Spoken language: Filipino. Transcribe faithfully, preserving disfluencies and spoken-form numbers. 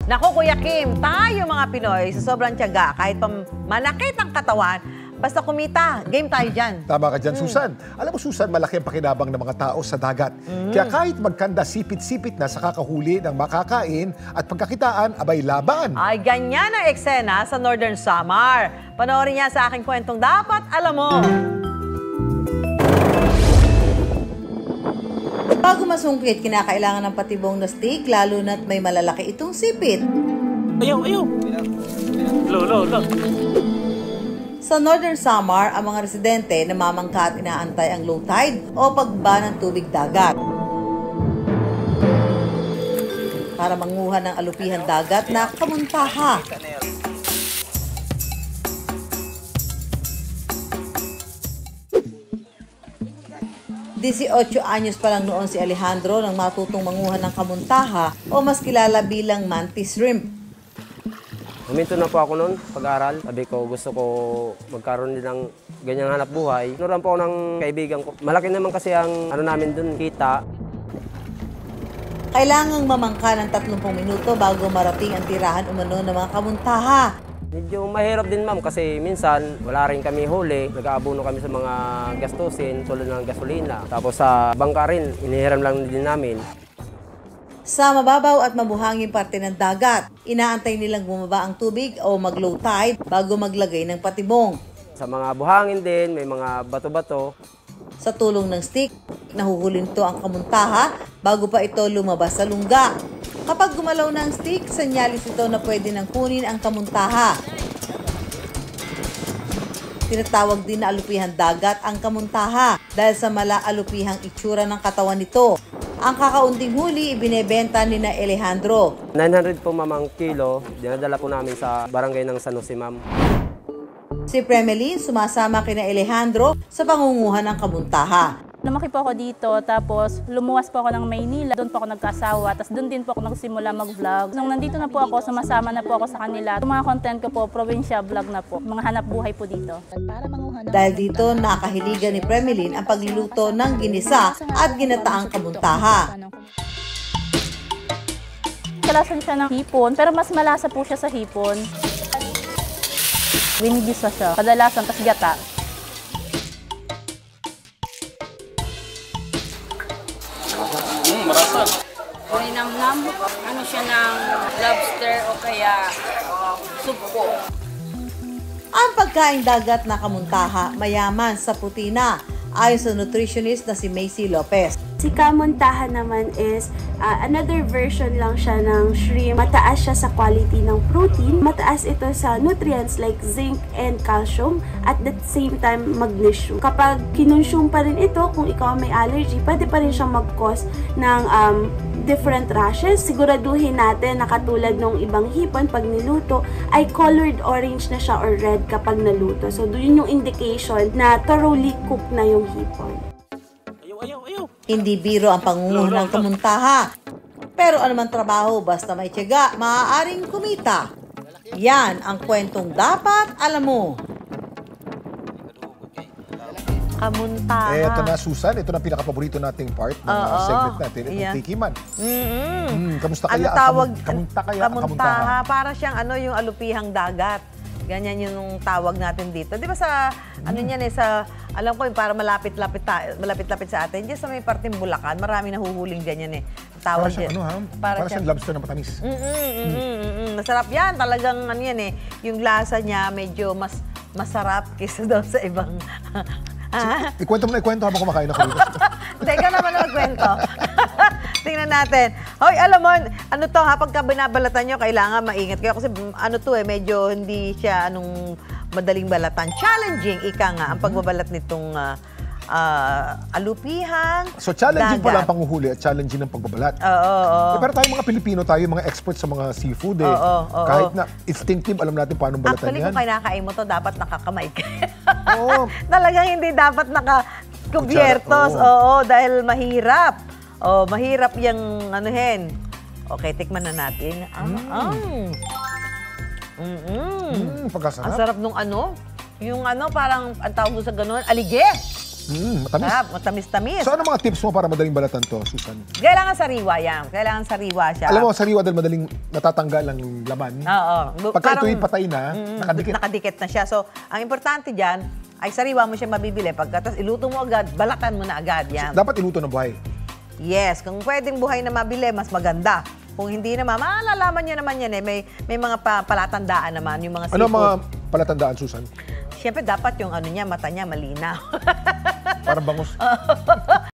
Naku, Kuya Kim, tayo mga Pinoy, sa sobrang tiyaga, kahit pa manakit ang katawan, basta kumita, game tayo dyan. Tama ka dyan, Mm. Susan. Alam mo, Susan, malaki ang pakinabang ng mga tao sa dagat. Mm. Kaya kahit magkanda sipit-sipit na sa kakahuli ng makakain at pagkakitaan, abay laban. Ay, ganyan ang eksena sa Northern Samar. Panoorin niya sa aking kwentong Dapat Alam Mo. Bago masungkit, kinakailangan ng patibong na stick, lalo na't may malalaki itong sipit. Ayaw, ayaw. Lo, lo, lo. Sa Northern Samar, ang mga residente namamangka at inaantay ang low tide o pagbaba ng tubig dagat para manguha ng alupihan dagat na kamuntaha. eighteen anyos pa lang noon si Alejandro nang matutong manguha ng kamuntaha o mas kilala bilang mantis shrimp. Huminto na po ako noon, pag-aaral. Sabi ko, gusto ko magkaroon din ng ganyang hanap buhay. Nuran po ako ng kaibigan ko. Malaki naman kasi ang ano namin doon, kita. Kailangang mamangka ng tatlong minuto bago marating ang tirahan umano ng mga kamuntaha. Medyo mahirap din, ma'am, kasi minsan wala rin kami huli. Nag-aabuno kami sa mga gastusin, tulad ng gasolina. Tapos sa bangka rin, inihiram lang din namin. Sa mababaw at mabuhanging parte ng dagat, inaantay nilang bumaba ang tubig o mag-low tide bago maglagay ng patibong. Sa mga buhangin din, may mga bato-bato. Sa tulong ng stick, nahuhulin to ang kamuntaha bago pa ito lumabas sa lungga. Kapag gumalaw na ang stick, sanyalis ito na pwede nang kunin ang kamuntaha. Tinatawag din na alupihan dagat ang kamuntaha dahil sa mala-alupihang itsura ng katawan nito. Ang kakaunting huli, ibinebenta ni na Alejandro. nine hundred po, ma'am, ang kilo. Dinadala po namin sa barangay ng San Jose, ma'am. Si Premelin sumasama kina Alejandro sa pangunguhan ng kamuntaha. Lumaki po ako dito, tapos lumuwas po ako ng Maynila. Doon po ako nagkasawa, tapos doon din po ako nagsimula mag-vlog. Nung nandito na po ako, sumasama na po ako sa kanila. Yung mga content ko po, probinsya vlog na po. Mga hanap buhay po dito. Dahil dito, nakahiligan ni Premelin ang pagluluto ng ginisa at ginataang kamuntaha. Kalasan siya ng hipon, pero mas malasa po siya sa hipon. Winigisa siya, kadalasan, tas gata. Hmm, marasap. Kuninamnam, ano siya ng lobster o kaya uh, sugpo. Ang pagkain dagat na kamuntaha, mayaman sa putina, ayon sa nutritionist na si Macy Lopez. Si kamuntaha naman is uh, another version lang siya ng shrimp. Mataas siya sa quality ng protein. Mataas ito sa nutrients like zinc and calcium at the same time magnesium. Kapag kinonsume pa rin ito, kung ikaw may allergy, pwede pa rin siyang mag-cause ng um, different rashes. Siguraduhin natin na katulad ng ibang hipon, pag niluto, ay colored orange na siya or red kapag naluto. So, yun yung indication na thoroughly cooked na yung hipon. Hindi biro ang pangunguha ng kamuntaha. Pero anumang trabaho, basta may tiyaga, maaaring kumita. Yan ang kwentong Dapat Alam Mo. Kamuntaha. Eh, ito na, Susan. Ito na pinaka-paborito nating part ng uh, Oo, segment natin. Itong yeah. tikiman. Mm-hmm. Mm, kamusta kaya? Ano tawag? Kamun kamunta kaya? Kamuntaha. Para siyang ano, yung alupihang dagat. Ganyan yung tawag natin dito. Di ba sa, mm. ano yan eh, sa, alam ko yung para malapit-lapit malapit-lapit sa atin, diyan sa may parteng Bulacan, marami nahuhuling ganyan eh. Tawag para siyang, ano ha? Para, para siyang lobster na matamis. Mm -mm, mm -mm, mm -mm. Masarap yan. Talagang ano yan eh, yung lasa niya medyo mas masarap kaysa daw sa ibang... Ah? Ikwento mo na ikwento habang kumakain ako dito. Teka naman na magkwento. Tingnan natin. Hoy, alam mo, ano to ha, pagka binabalatan nyo, kailangan maingat kayo. Kasi ano to eh, medyo hindi siya anong madaling balatan. Challenging, ika nga, ang pagbabalat nitong uh, uh, alupihang So challenging dagat. pala ang panguhuli at challenging ng pagbabalat. Oo, oo, oo. Eh, pero tayo mga Pilipino, tayo mga experts sa mga seafood eh. Oo, oo, Kahit oo. na instinctive, alam natin paano balatan Actually, yan. kung kinakain mo to, dapat nakakamay ka. Oo. Talagang hindi dapat nakakubiertos. Oo. Oo, dahil mahirap. Oh, mahirap yung anuhin. Okay, tikman na natin. Ah, Mm. ah. Mm -mm. Mm, pagkasarap. Ang sarap nung ano. Yung ano, parang, ang tawag mo sa ganun, alige. Mm, matamis. Sarap, matamis-tamis. So ano mga tips mo para madaling balatan to, Susan? Kailangan sariwa yan. Kailangan sariwa siya. Alam mo, sariwa dahil madaling natatanggal ang laman. Oo. Pagka Parang- ito'y patay na, Mm, nakadikit. nakadikit na siya. So, ang importante dyan, ay sariwa mo siya mabibili. Pagkatas iluto mo agad, balatan mo na agad yan. Dapat iluto ng buhay. Yes, kung pwedeng buhay na mabili, mas maganda. Kung hindi naman, malalaman nyo naman yan eh. May, may mga pa, palatandaan naman, yung mga Ano ang mga seafood. palatandaan, Susan? Siyempre, dapat yung ano niya, mata niya malinaw. Parang bangus.